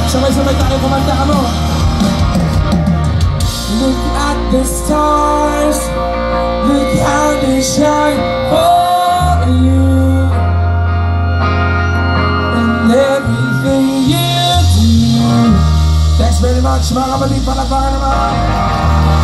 Sabay-sabay tayo, kumanta ka mo. Look at the stars, look how they shine for you, and everything you do. Thanks very much mga kapatid, palakpakan naman.